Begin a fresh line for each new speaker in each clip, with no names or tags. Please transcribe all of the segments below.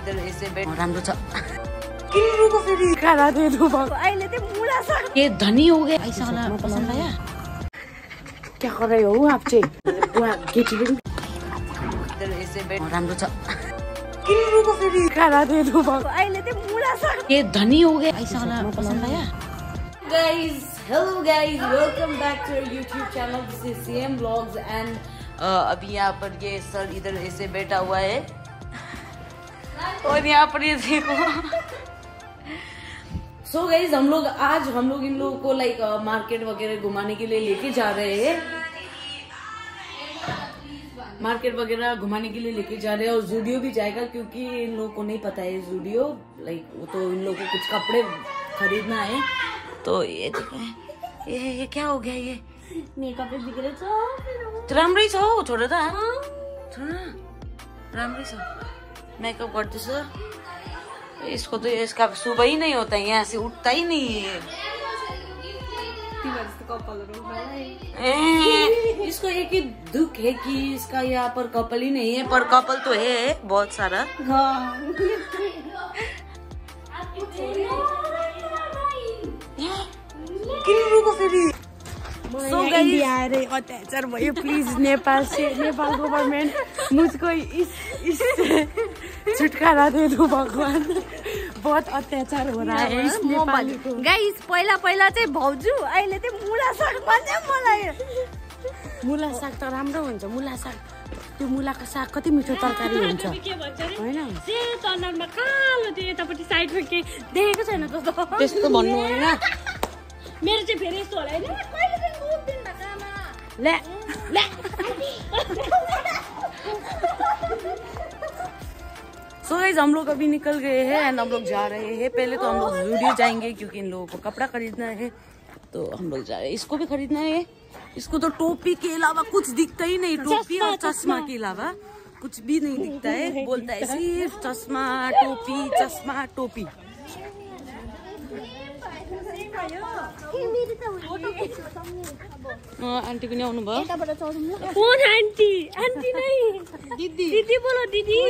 इधर ऐसे बैठ राम्रो छ किन्नुको फेरि खाना दिनु भएको अहिले चाहिँ मुला साग के धनी हो गए ऐसा वाला पसंद आया क्या कर रहे हो आप चाहिँ बुवा केटी पनि इधर ऐसे बैठ राम्रो छ किन्नुको फेरि खाना दिनु भएको अहिले चाहिँ मुला साग के धनी हो गए ऐसा वाला पसंद आया guys hello guys welcome back to our YouTube channel this is CM Vlogs and अभी यहाँ पर ये सर इधर ऐसे बैठा हुआ है और यहाँ पर ये देखो सो गाइज हम लोग इन लोगों को लाइक मार्केट वगैरह घुमाने के लिए लेके जा रहे हैं और जूडियो भी जाएगा क्योंकि इन लोगों को नहीं पता है जूडियो लाइक वो तो इन लोगों को कुछ कपड़े खरीदना है तो ये देखो ये क्या हो गया ये मेकअप बिग्रे छ राम्रै छ हौ छोरा त राम्रै छ मेकअप गर्दैछ इसको तो इसका सुबह ही नहीं होता है यहाँ से उठता ही नहीं है इसको एक ही दुख है कि इसका यहाँ पर कपल ही नहीं है पर कपल तो है बहुत सारा अत्याचार भयो प्लीज नेपाल गवर्नमेंट मुझको इससे छुटकारा दे दो भगवान बहुत अत्याचार हो रहा है इस नेपाली को गाइस पहिला चाहिँ भाउजू अहिले चाहिँ मुला साग भन्छ मलाई मुला साग त राम्रो हुन्छ मुला साग त्यो मुलाको साग कति मिठो तरकारी हुन्छ हैन सेतो अनुहारमा कालो त्यो यतापट्टि साइडमा के देखेको छैन त्यस्तो भन्नु हैन मेरो चाहिँ फेरि यस्तो होला हैन कहिले पनि उठ्दिन भकामा ले सो गाइस हम लोग अभी निकल गए हैं एंड हम लोग जा रहे हैं पहले तो हम लोग जूडियो जाएंगे क्योंकि इन लोगों को कपड़ा खरीदना है तो हम लोग जा रहे हैं इसको भी खरीदना है इसको तो टोपी के अलावा कुछ दिखता ही नहीं टोपी और चश्मा के अलावा कुछ भी नहीं दिखता है बोलता है सिर्फ चश्मा टोपी आंटी पनि आउनु भयो कौन आंटी नहीं दीदी बोलो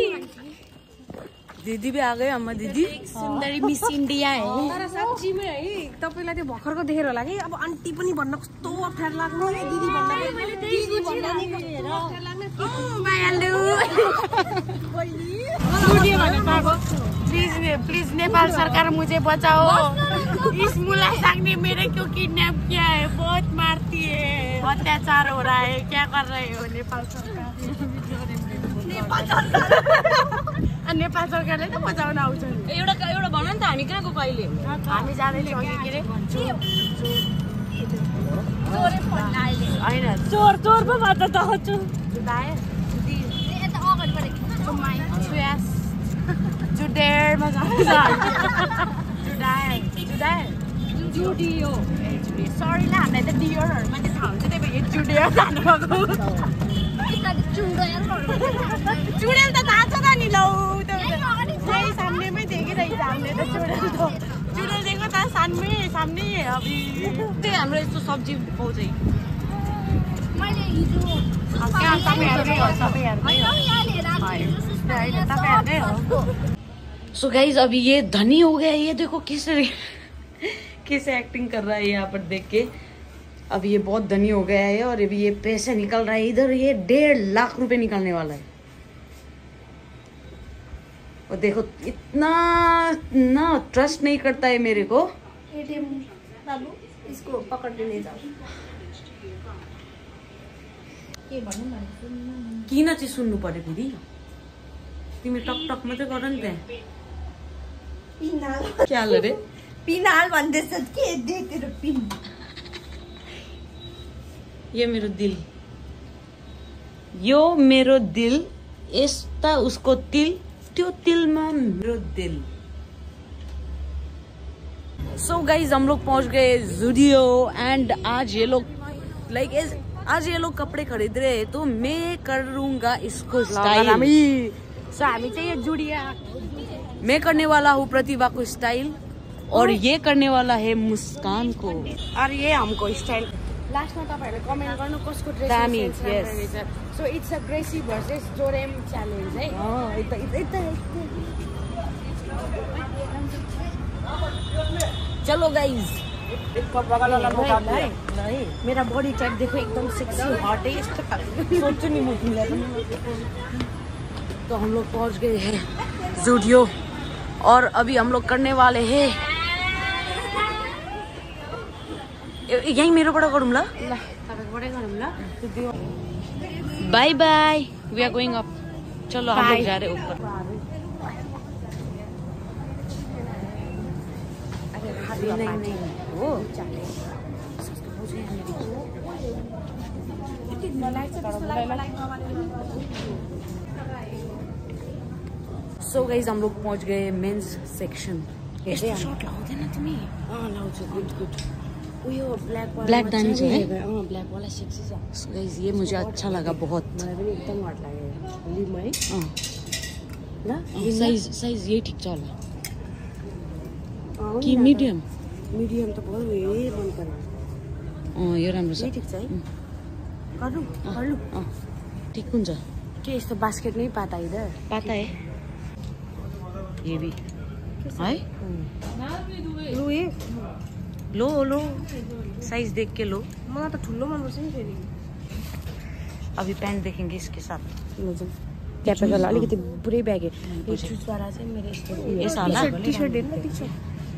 दीदी भी आ गए अम्मा दीदी सुन्दरी मिस इन्डिया है तर साच्चै है तपाईलाई त्यो भर्खरको देखेर होला कि अब आन्टी पनि भन्न कस्तो अप्ठ्यारो लाग्नु दिदी भन्न प्लीज नेपाल सरकार मुझे बचाओ इस मुला साग ने मेरे को किडनैप किया है बहुत मारती है अत्याचार हो रहा है क्या कर रहे हो नेपाल सरकारले त बचाउन आउँछ एउटा भन नि त हामी कहाँ गएको अहिले हामी जाँदैछौँ अघि के रे चोरै फोन आइले हैन चोर पो भन्छ त जुदाए यता अगाडि परेको यस जुडेरमा जान्छ जुदाए जुडियो सरी ल हामीलाई त डियरहरुमा चाहिँ थाहा हुन्छ त्यही भएर जुडियो जानु भएको चुडेल त थाहा छ त नि लौ त्यही सामनेमै देखिरहेको छ हामीले त चुडेल देखेको त सामने अबि त्यही हाम्रो यस्तो सब्जी पाउँछ मैले हिजो सो गाइस अभी ये धनी हो गया ये देखो कैसे एक्टिंग कर रहा है यहाँ पर देख के अभी ये बहुत धनी हो गया है और अभी ये पैसे निकल रहा है इधर ये 1.5 लाख रुपए निकलने वाला है और देखो इतना ना ट्रस्ट नहीं करता है मेरे को एटीएम बाबू इसको पकड़ के ले जाओ के भन्नु न किन चाहिँ सुन्नु पर्यो फेरि तिमी टक मात्रै गर नि त पिनाल क्या हाल रे पिनाल भन्दैछ के दे तेरो पिन ये मेरो दिल यस्ता उसको तिल त्यो तिलमा मेरो दिल सो गाइज हम लोग पहुंच गए जूडियो एंड आज ये लोग कपड़े खरीद रहे हैं तो मैं करूंगा इसको स्टाइल सो हामी चाहिँ यो जुडियो मैं करने वाला हूँ प्रतिभा को स्टाइल और ये करने वाला है मुस्कान को और ये हमको स्टाइल लास्ट में तपाईहरुले कमेन्ट गर्नु कसको ड्रेस दामी yes so it's a Gracy versus Jorem challenge है चलो गाइस मेरा बॉडी टाइप देखो एकदम सेक्सी हॉट है सोचो नहीं मुझे तो हम लोग पहुंच गए हैं ज़ूडियो और अभी हम लोग करने वाले हैं यही मेरो बड़ा गरौँ ल bye bye we are going up चलो हम लोग जा रहे ऊपर हो सो गाइस हम लोग पहुंच गए मेंस सेक्शन शॉट लाउँदैन तिमी लाउँछु गुड गुड उयो ब्लैक दानी छ है ब्लैक वाला सेक्सी छ सो गाइस ये मुझे अच्छा लगा बहुत मलाई पनि एकदम हट लाग्यो लिम है ल साइज यही ठीक छ होला कि मिडियम मिडियम त भयो ए मन पर्यो यो राम्रो छ ठीक छ है गर्नु गर्नु ठीक हुन्छ के यस्तो बास्केट नै पाता इधर पाता है ये भी है लो ये लो लो साइज देख के लो मलाई त ठुलो मन पर्छ नि फेरि अभी पैंट देखेंगे इसके साथ क्यापेकल अलिकति पुरै ब्यागे यो चुजवाला चाहिँ मेरो यस्तो ये साला टी-शर्ट हेर्न टी-शर्ट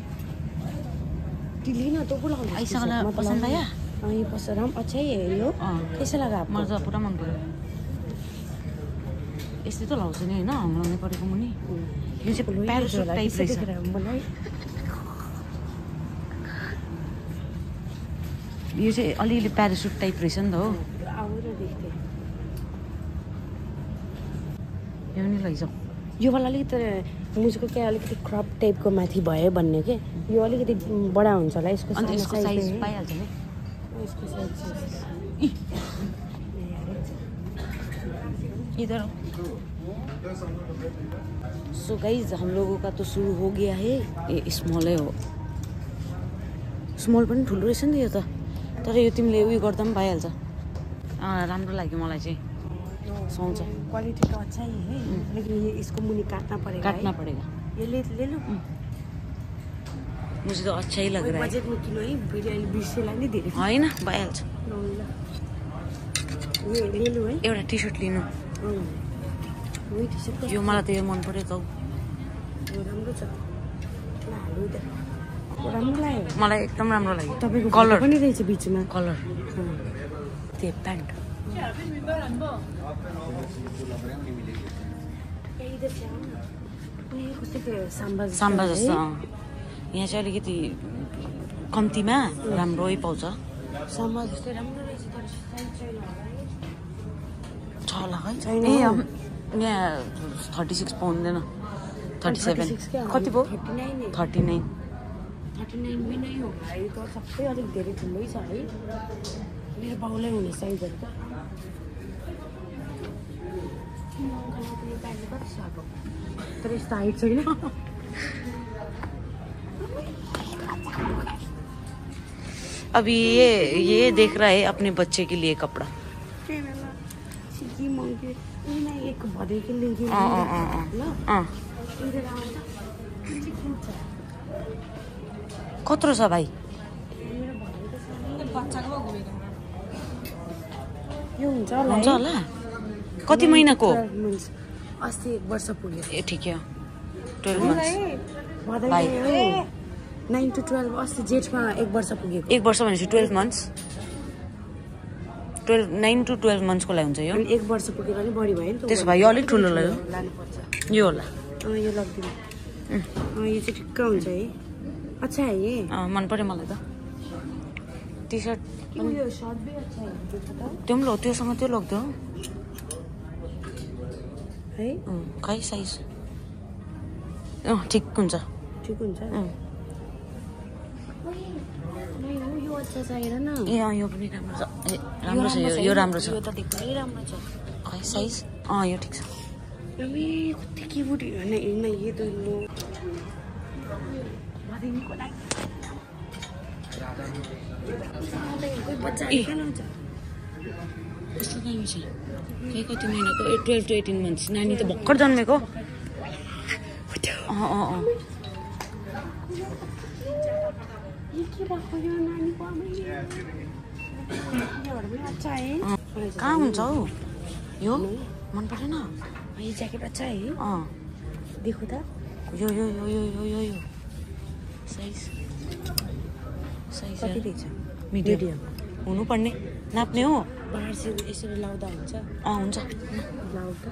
लिन तो बोलाउनु ऐसा वाला पसंद आया ये पसंद हम अच्छा ही है यो कैसा लगा आपको मलाई त पुरा मन पर्यो यस्तै त लाउँछ नि हैन हम्लाउने परेको मुनि यो चाहिँ प्यारासुट टाइप रहेछ मलाई यो चाहिँ अलिअलि प्यारासुट टाइप रहेछ नि त हो यो नि लैजाऊ यो वाला अलिकति मुझको क्या अलिकति क्रप टाइपको माथि भयो भन्ने के यो अलिकति बडा हुन्छ होला यसको साइज पाइहाल्छ नि इसको साइज इधर सो गाइज हम लोगों का तो शुरू हो गया है ये स्मॉल है हो स्मॉल पनि ठुलो रहेछ नि यो त तर यो तिमीले उयो गर्दा पनि भइहाल्छ राम्रो लाग्यो मलाई चाहिँ सुहाउँछ क्वालिटी तो अच्छा ही है लेकिन ये इसको मुनि काटना पड़ेगा ये ले लो मुझे तो अच्छा ही लग रहा है बजेट में किलो है बिरयानी 20 लाई नै धेरै हैन भइहाल्छ यो ले लो है एउटा टी-शर्ट लिनु यो मलाई त यो मन पर्यो त राम्रो छ राम्रो लाग्यो मलाई एकदम राम्रो लाग्यो तपाईको कलर पनि रहेछ बीचमा कलर त्यो प्यान्ट साम्बा जस्तो यहाँ चाहिँ अलिकति कम्तीमा राम्रै पाउँछ साम्बा जस्तै राम्रो रहेछ तर छ होला है छैन ए यहाँ 36 पाउँदैन 37 कति भयो 39 में नै हो भाइ त सबै अलिक धेरै ठुलै छ है मेरो बाउलाई हुने साइजहरु त तर यस्तो हाइट छैन अभी ये देख रहा है अपने बच्चे के लिए कपड़ा एक भरे के लिए कत्रो छ भाइ यो हुन्छ होला कति महिनाको अस्ति 1 वर्ष पुग्यो ए ठीक है 12 months भाइ 9 to 12 अस्ति जेठमा 1 वर्ष पुगेको 1 वर्ष भनेपछि 12 months 9 to 12 months को लागि हुन्छ यो 1 वर्ष पुगेर नि बढी भयो नि त त्यसो भए यो अलिक ठुलो लाग्यो लानु पर्छ यो होला यो लग्दिनु यो चाहिँ ठिक्क हुन्छ है अच्छा है ये मन पर्यो मलाई त टी-शर्ट यो शर्ट भी अच्छा है त्यो पनि लो त्योसँग त्यो लग्दो है खै साइज ठिक हुन्छ यो अच्छा छ हेर न ए यो पनि राम्रो छ राम्रो छ यो राम्रो छ यो त देख्नै राम्रो छ खै साइज यो ठीक छ अबे कति क्यूट हैन ये तो लो को लागि कोही बच्चा खेल्नुहुन्छ कस्तो दामी छ खै कति महिनाको 12 to 18 months नानी त भर्खर जन्मेको ये के भएको यो नानीको आमा यो पनि अच्छा है
कहाँ हुन्छ हौ यो मन परेन
ये ज्याकेट अच्छा है देखो त
यो यो यो यो यो यो यो साइज
कति रहेछ
मिडियम हुनुपर्ने नाप्ने हो
बाहिर चाहिँ यसरी लाउँदा हुन्छ
हुन्छ
लाउँदा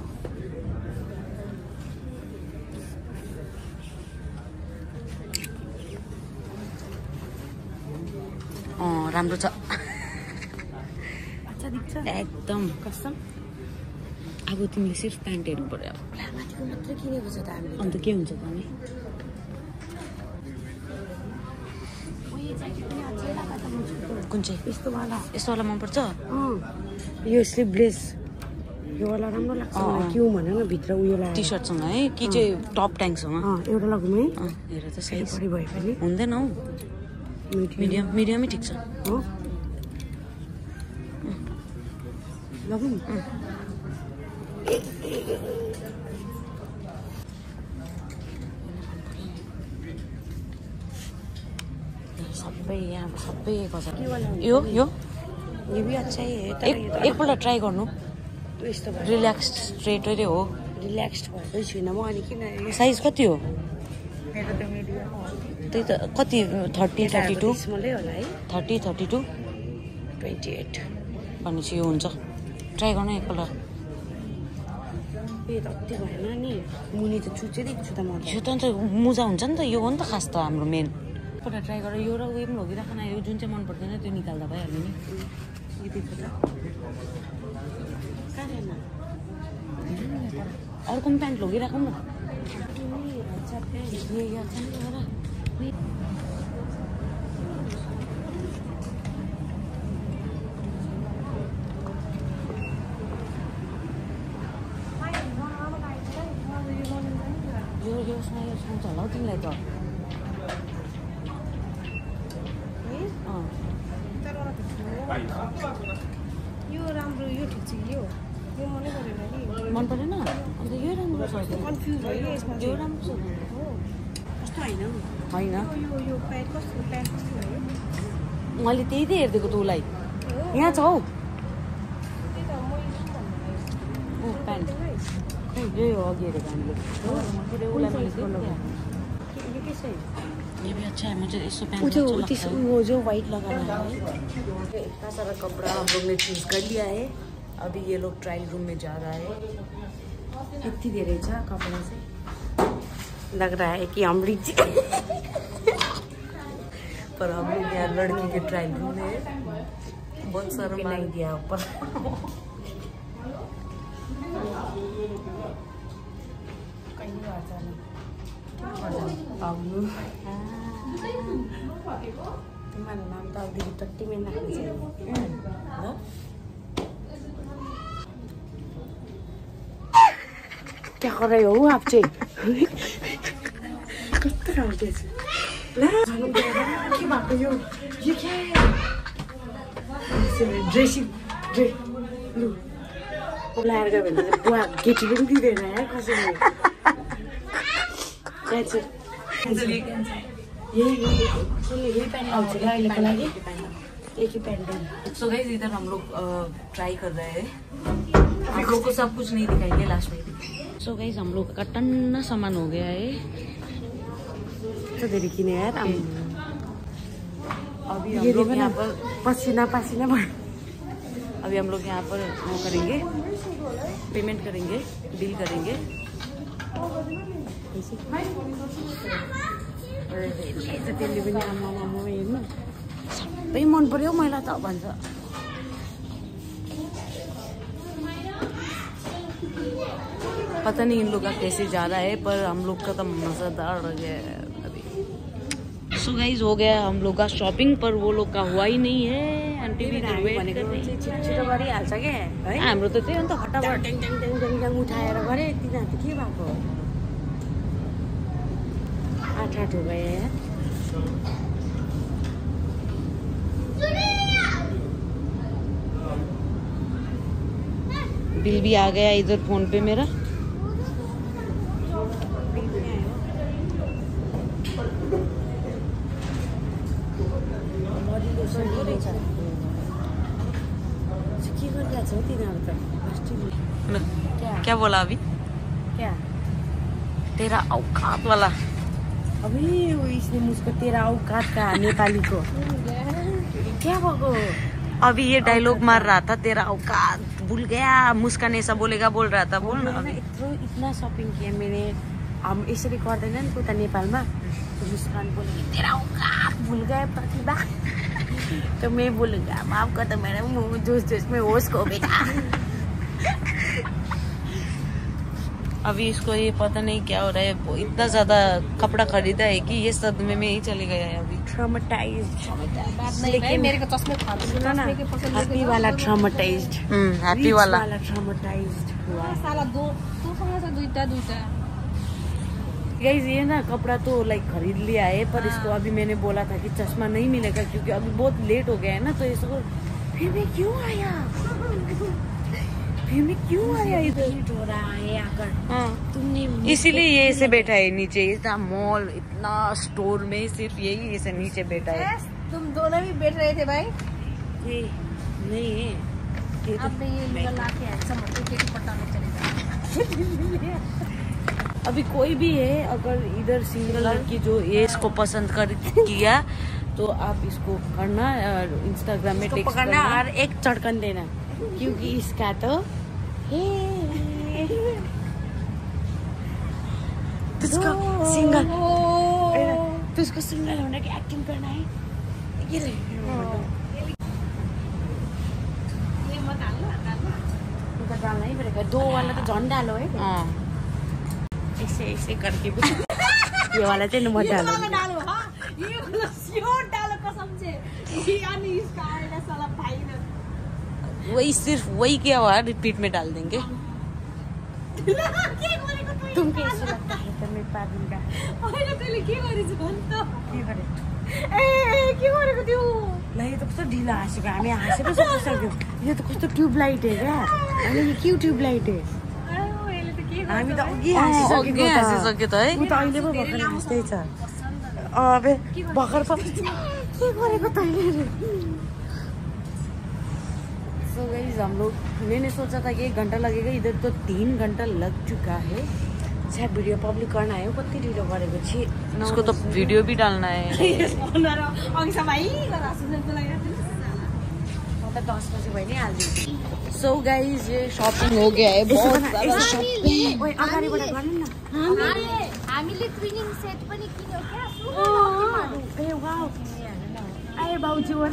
राम्रो छ
अच्छा देख्छ
एकदम
कसम
अब तिमीले सिर्फ प्यान्ट हेर्नु पर्यो
माथिको मात्रै किनेको छ त हामीले
अन्त के हुन्छ त नि कुन चाहिँ
यस्तो वाला
मनपर्छ
यो स्लिभलेस यो वाला राम्रो लाग्छ मलाई क्यों भन न भित्र उयो लाग्छ
टी सर्टसँग है कि चाहिँ टप ट्याङ्कसँग
एउटा लगौँ है
हेर त साइज
भए पनि
हुँदैन हौ मिडियमै ठिक छ
हो लगौँ
सबै यहाँ सबै यो यो
ये भी अच्छा ही है
एकपल्ट ट्राई गर्नु
यस्तो
रिल्याक्स स्ट्रेटै हो
रिल्याक्स्ड भएकै छुइनँ म अनि किन
साइज कति हो
मेरो त मिडियम हो
त्यही त कति 30-32
स्मलै होला है
30-32
28
भनेपछि यो हुन्छ ट्राई गर्नु एकपल्ट
ए अति भएन नि मुनि त चुच्चै देख्छु त म
यो त अन्त मुजा हुन्छ नि त यो हो नि त खास त हाम्रो मेन एकपल्ट ट्राई गरेर यो र उयो पनि लगिराख न यो जुन चाहिँ मन पर्दैन त्यो निकाल्दा भइहाल्यो नि
यो देख्छु त
अर्को पनि प्यान्ट लगिराखौँ न यो सुन्छ होला हौ तिमीलाई त
यो राम्रो यो ठिक छ यो मनै परेन नि
मन परेन अन्त यो राम्रो छ
कन्फ्युज भयो यसमा
यो राम्रो छ
हो कस्तो होइन
होइन
यो प्यान्ट कस्तो भयो
मैले त्यही त हेरिदिएको त उसलाई यहाँ छ हौ प्यान्ट यही हो अघि हेरेको हामीले उसलाई मैले
ये कैसे
ये भी अच्छा है मुझे इससे पहन
वो जो वाइट लगाना है
इतना सारा कपड़ा हम लोग ने चूज कर लिया है अभी ये लोग ट्रायल रूम में जा रहा है
इतनी देर है कपड़ा से लग रहा है कि हम रिच
पर हम लोग यहाँ लड़की के ट्रायल रूम में बहुत सारा
नहीं दिया ऊपर तुम्हारा नाम तो अभी टट्टी में ना क्या कर रहे हो आप के ये क्या है ड्रेसिंग लाएर गयो भने बुवा केटी पनि दिँदैन है कसैले यही पहन आउँछ अहिलेको लागि एक ही पहन
सो गाइस इधर हम लोग ट्राई कर रहे हैं आप लोग को सब कुछ नहीं दिखाएंगे लास्ट में सो गाइस हम लोग का टन्ना सामान हो गया है
तो देरी किने यार
अभी हम लोग यहाँ पर
पसीना पसीना
अभी हम लोग यहाँ पर वो करेंगे पेमेंट करेंगे बिल करेंगे
त्यसले पनि आमा हेर्नु
सबै मन पर्यो मलाई त भन्छ पता नहीं इन लोग का कैसे जा रहा है पर हम लोग का तो मजेदार हो गया है अभी सो गाइस हो गया हम लोग का शॉपिंग पर वो लोग का हुआ ही नहीं है आंटी भी
छिटो गरिहाल्छ के है
हाम्रो त त्यही हो नि त फटाफट
ट्याङ उठाएर गरे तिनीहरू त के भएको आठ हो गए यार
बिल भी आ गया इधर फोन पे मेरा क्या बोला अभी?
क्या
तेरा औकात वाला।
अभी इसने मुझको तेरा औकात का नेपाली को क्या बोलो?
अभी ये डायलॉग मार रहा था, तेरा औकात भूल गया, मुस्कान ऐसा बोलेगा बोल रहा था। बोल ना अभी।
इतना शॉपिंग किया मैंने, हम यसरी गर्दैन नि त नेपालमा। मुस्कान बोलेगी तेरा औकात भूल गए प्रतिभा। तो मैं बोलूँगा माफ कर दो मैडम, जोश जोश में होश को बेटा।
अभी इसको ये पता नहीं क्या हो रहा है, इतना ज्यादा कपड़ा खरीदा है कि ये सदमे में ही चले गया है अभी।
ट्रॉमेटाइज्ड। लेकिन मेरे को चश्मे सुनो ना, हैप्पी वाला ट्रॉमेटाइज्ड।
हैप्पी वाला
ट्रॉमेटाइज्ड हुआ।
साला दो दुईटा
गाइस ये ना कपड़ा तो लाइक खरीद लिया है, पर इसको अभी मैंने बोला था कि चश्मा नहीं मिलेगा क्योंकि अभी बहुत लेट हो गया है ना, तो इसको फिर मैं क्यों आया इधर हो रहा है आकर।
हाँ,
तुमने
इसीलिए ये ऐसे बैठा है नीचे। इतना मॉल, इतना स्टोर में सिर्फ यही ऐसे नीचे बैठा है।
तुम दोनों भी बैठ रहे थे भाई।
नहीं है ये तो
अब ये लगा के सब के पट्टा में चले जाए।
अभी कोई भी है अगर इधर सिंगल लड़की जो ये इसको पसंद किया तो आप इसको करना और इंस्टाग्राम में टेक्स्ट करना और एक चटकन देना, क्योंकि इसका तो तुझको सिंगल होने की एक्टिंग करना है। ये डालना ही पड़ेगा, 2 वाला तो झन डालो है। ऐसे करके ये वाला चाहिँ मत डालो।
वही सिर्फ वही क्या हुआ, रिपीट में डाल देंगे।
तुम कैसे लगता है तो मैं पा दूंगा। ला यो त कस्तो ढिलो हाँसेको, हामी हाँसेर सकिसक्यो। यो त कस्तो ट्युबलाइट है क्या, अनि यो के ट्युबलाइट है? हामी त अघि हाँसिसकेको
है।
ऊ त अहिले पो भर्खर हाँस्दै छ। अबे भर्खर पो के गरेको तैँले? सो गाइस हम लोग, मैंने सोचा था कि 1 घंटा लगेगा, इधर तो 3 घंटा लग चुका है। शायद वीडियो पब्लिक करना है, कति ढिलो गरेको छि।
उसको तो वीडियो भी डालना है।
10 बजे भयो नि हालिदिन्छु। सो गाइस ये
शॉपिंग हो गया है, बहुत
सारा शॉपिंग। ओए अगाडिबाट गर्नु न।
हामीले ट्विनिङ सेट पनि किन्यौ क्या।
ए वाउ, आए बाउजू हो र।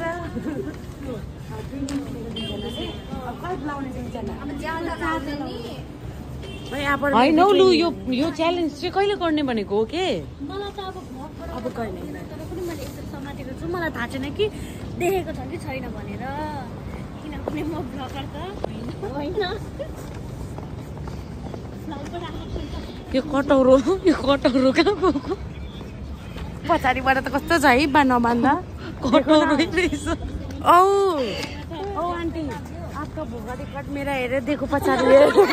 अब कहिले लाउने दिन्छन्?
अब ज्यादा लाउँदैन नि।
होइन लु, यो च्यालेन्ज चाहिँ कहिले गर्ने भनेको हो के?
मलाई त अब
अब कहिले
तर पनि मैले यसरी समातेको छु, मलाई थाहा छैन कि देखेको छ कि छैन भनेर, किनभने म ब्लगर त होइन।
यो कटौरो कहाँ गएको?
पछाडिबाट त कस्तो छ है बा नमान्दा
कटौरो रहेछ।
ओ आन्टी आपका भोगा रिकॉर्ड मेरा हेरे देखो पछाडि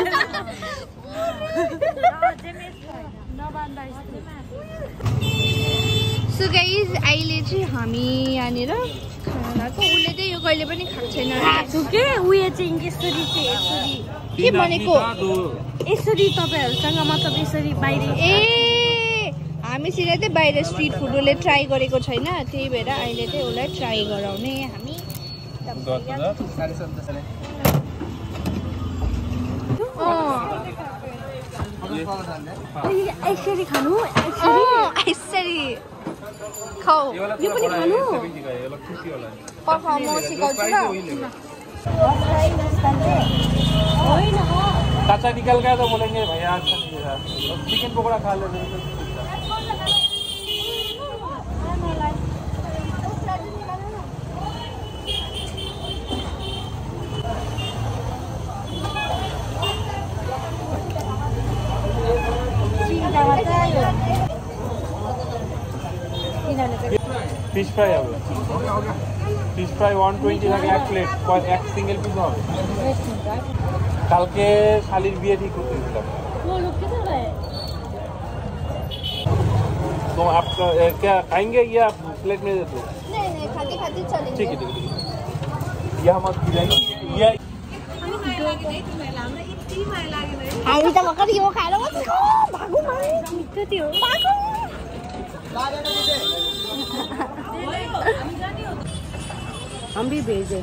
सो गाइज अहिले चाहिँ हामी यहाँनिर खाना खाएको। उसले चाहिँ यो कहिले पनि खाएको छैन।
के उयो चाहिँ यसरी
के भनेको?
यसरी तपाईँहरूसँग मतलब यसरी बाहिर
ए हामीसित चाहिँ बाहिर स्ट्रिट फुड उसले ट्राई गरेको छैन, त्यही भएर अहिले चाहिँ उसलाई ट्राई गराउने हामी।
यसरी खानु,
यसरी खाऊ।
यो पनि खानु।
पकाउ, म सिकाउँछु ल।
कच्चा निकल गया तो बोलेंगे भैया अच्छा नहीं था, चिकन पकौड़ा खा लेते। फिश फ्राई अब फिश फ्राई 120 টাকা এক প্লেট, এক সিঙ্গেল পিস হবে। কালকে শালির বিয়ে ঠিক করতে দিলাম। तो आप क्या खाएंगे या प्लेट में दे दो?
नहीं खाते खाते चलेंगे।
ठीक है ठीक है। यहाँ मत गिराइए ये
हामी त भर्खर यो खाएर बसेको भागौ मारे मिठो थियो भागौ
हम भी भेजे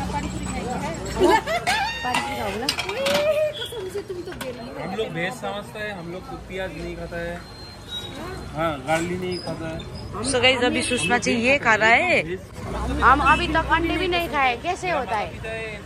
हम लोग भेज समझते हैं, हम लोग प्याज नहीं खाता है, हाँ गार्लिक नहीं खाता है।
सो गाइस अभी सुषमा जी ये खा रहा है।
हम अभी तक अंडे भी नहीं खाए, कैसे होता है?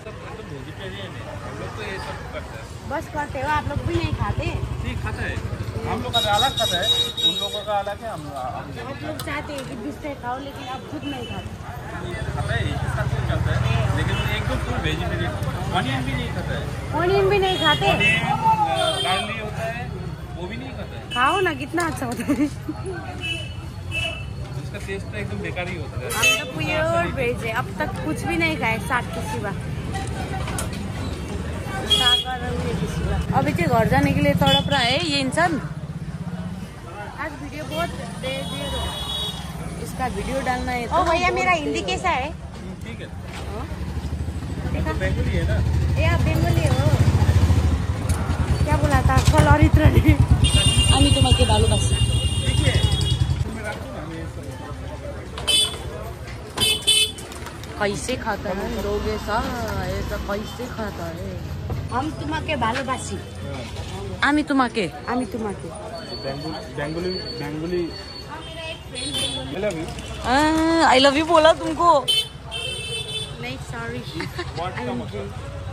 बस करते हो, आप लोग भी नहीं खाते?
ठीक खाता है, हम लोग का अलग खाता है, उन लोगों का अलग है।
आप लोग चाहते हैं कि बिस्तर खाओ लेकिन आप खुद नहीं खाते।
खाता है, एक साथ चलता है, लेकिन एकदम फुल वेजिटेरियन। ऑनियन भी नहीं खाता है,
ऑनियन भी नहीं खाते?
गार्लिक होता है वो भी नहीं खाता है।
खाओ ना, कितना अच्छा होता है।
उसका टेस्ट तो एकदम बेकार ही होता है।
हम तो प्योर वेज है, अब तक कुछ भी नहीं खाए साग के सिवा।
अभी के घर जाने के लिए तड़प रहा है ये इंसान।
आज वीडियो बहुत देर हो,
इसका वीडियो डालना है।
ओ भैया मेरा हिंदी कैसा है?
ठीक है, तो बेंगोली है ना?
ए आप बेंगोली हो? क्या बोला था? कलर इतना नहीं।
আমি তোমাকে ভালোবাসি।
ठीक है, तुम्हें रखो ना, मैं सब
कैसे खाता है लोग ऐसा कैसे खाता है?
हम तुम्हाके भालोबासी।
আমি তোমাকে
আমি তোমাকে
Bengali Bengali
I love you बोला तुमको।
नहीं सॉरी।
व्हाट का मतलब?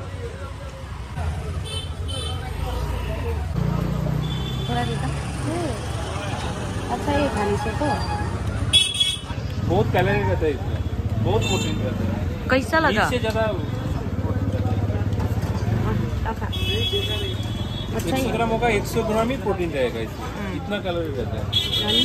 थोड़ा देता। अच्छा ये खाने से तो
बहुत कैलोरी रहता है इसमें, बहुत प्रोटीन रहता है।
कैसा लगा?
इससे ज्यादा
अच्छा
100 ग्राम होगा, 100 ग्राम ही प्रोटीन रहेगा इसमें, इतना कैलोरी रहता है।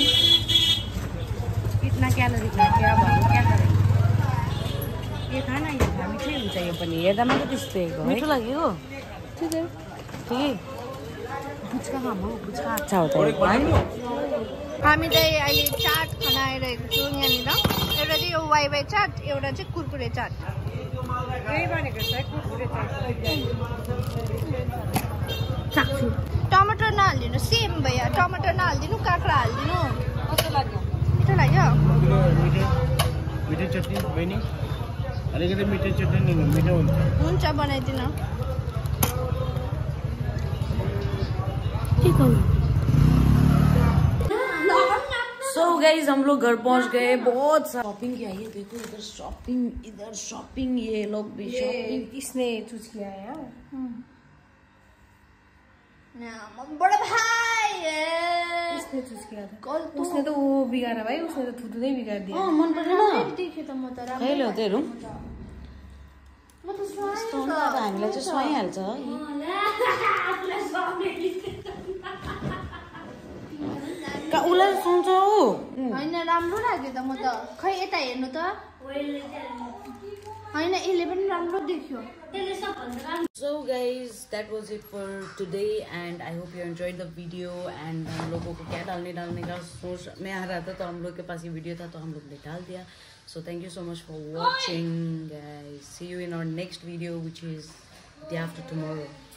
इतना कैलोरी खा के अब हम क्या करें? ये खाना ये खा, मिठै हुन्छ यो पनि। हेर्दामा त त्यस्तै हो है।
मीठो लाग्यो?
ठिक है।
ठीक।
पुच्का खाऊँ हो, पुच्का अच्छा होता है।
हामी चाहिँ अहिले चाट खान आइरहेको छौँ यहाँनिर। एउटा चाहिँ यो वाइवाई चाट, एउटा चाहिँ कुरकुरे चाट।
यही भनेको छ कुरकुरे चाट।
टमाटर नहालिदिनु, सेम भैया टमाटर नहालिदिनु, काँक्रा हालिदिनु।
कस्तो लाग्यो?
मिठो लाग्यो?
मिठो चटनी बहिनी, अलिकति मिठो चटनी मिठो हुन्छ।
हुन्छ बनाइदिनु।
सो गाइज हम लोग घर पहुंच गए। बहुत शॉपिंग किया, ये देखो इधर शॉपिंग, ये लोग भी शॉपिंग।
इसने चूज किया है।
बड़ा भाई
इसने चूज किया था। उसने तो वो बिगाड़ा भाई, उसने तो थुतु नहीं बिगाड़ दिया।
मन परेन?
देखेँ त म त राम्रो।
खै ल्याउँदैहरू
म त सुहाएँ
त हामीलाई चाहिँ सुहाइहाल्छ। उसलाई सुन्छ ऊ।
होइन राम्रो लाग्यो त म त। खै यता हेर्नु त। होइन यसले पनि राम्रो देख्यो।
So guys, that was it for today and I hope you enjoyed the video and हम लोगों को क्या डालने का सोच में आ रहा था, तो हम लोग के पास ये वीडियो था तो हम लोग ने डाल दिया. So thank you so much for watching guys. See you in our next video which is day after tomorrow.